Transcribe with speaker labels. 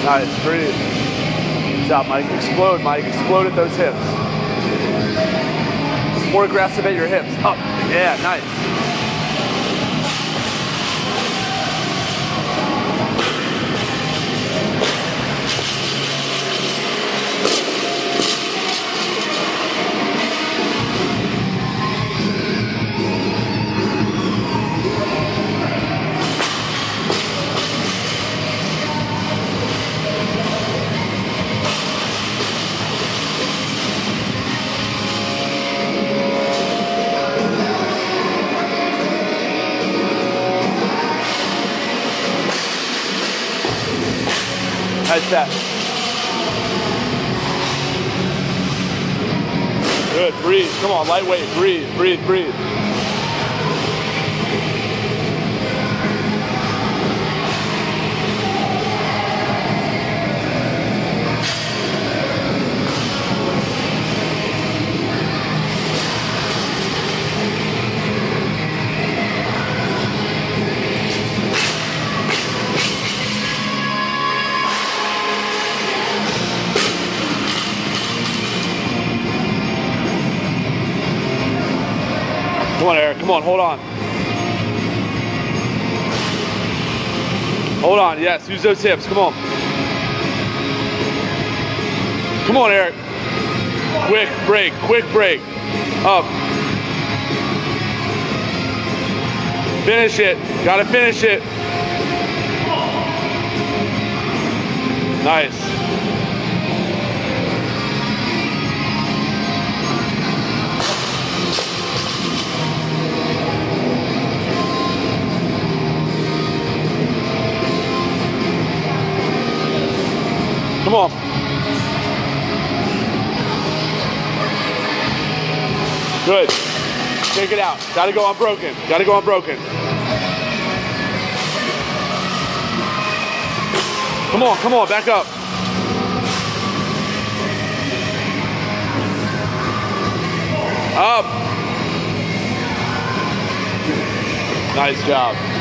Speaker 1: Nice, breathe. Good job, Mike. Explode, Mike. Explode at those hips. More aggressive at your hips. Up. Yeah, nice. Nice set. Good, breathe. Come on, lightweight, breathe, breathe, breathe. Come on, Eric. Come on, hold on. Hold on, yes, use those hips. Come on. Come on, Eric. Quick break, quick break. Up. Finish it. Gotta finish it. Nice. Come on. Good. Take it out. Gotta go unbroken. Gotta go unbroken. Come on, back up. Up. Nice job.